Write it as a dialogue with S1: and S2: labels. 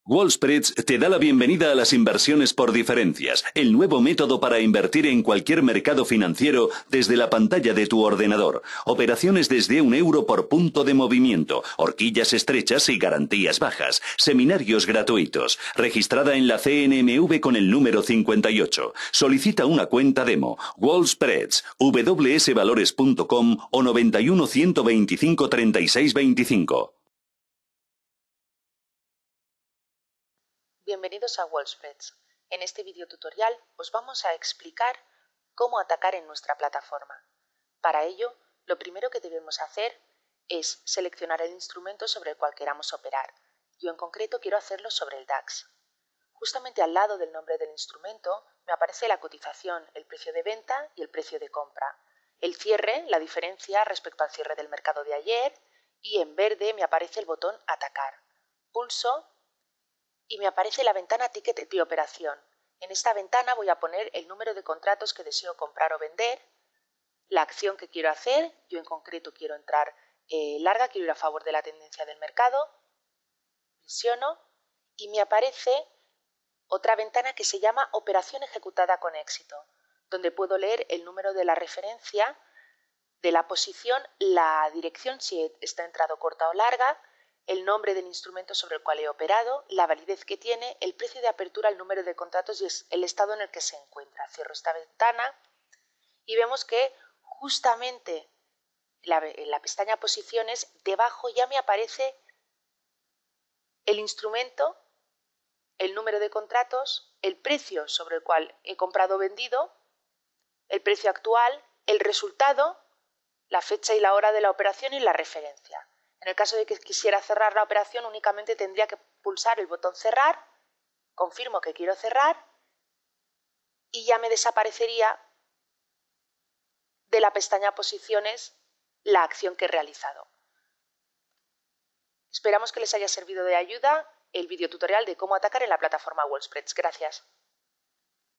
S1: Wallspreads te da la bienvenida a las inversiones por diferencias, el nuevo método para invertir en cualquier mercado financiero desde la pantalla de tu ordenador. Operaciones desde €1 por punto de movimiento, horquillas estrechas y garantías bajas, seminarios gratuitos. Registrada en la CNMV con el número 58. Solicita una cuenta demo. Wallspreads, wsvalores.com o 91 125 36 25.
S2: Bienvenidos a Wallspreads. En este video tutorial os vamos a explicar cómo atacar en nuestra plataforma. Para ello, lo primero que debemos hacer es seleccionar el instrumento sobre el cual queramos operar. Yo en concreto quiero hacerlo sobre el DAX. Justamente al lado del nombre del instrumento me aparece la cotización, el precio de venta y el precio de compra. El cierre, la diferencia respecto al cierre del mercado de ayer, y en verde me aparece el botón Atacar. Pulso y me aparece la ventana Ticket de operación. En esta ventana voy a poner el número de contratos que deseo comprar o vender, la acción que quiero hacer, yo en concreto quiero entrar larga, quiero ir a favor de la tendencia del mercado, presiono y me aparece otra ventana que se llama Operación ejecutada con éxito, donde puedo leer el número de la referencia, de la posición, la dirección si está entrado corta o larga, el nombre del instrumento sobre el cual he operado, la validez que tiene, el precio de apertura, el número de contratos y el estado en el que se encuentra. Cierro esta ventana y vemos que justamente en la pestaña Posiciones, debajo ya me aparece el instrumento, el número de contratos, el precio sobre el cual he comprado o vendido, el precio actual, el resultado, la fecha y la hora de la operación y la referencia. En el caso de que quisiera cerrar la operación, únicamente tendría que pulsar el botón cerrar, confirmo que quiero cerrar y ya me desaparecería de la pestaña Posiciones la acción que he realizado. Esperamos que les haya servido de ayuda el videotutorial de cómo atacar en la plataforma Wallspreads. Gracias.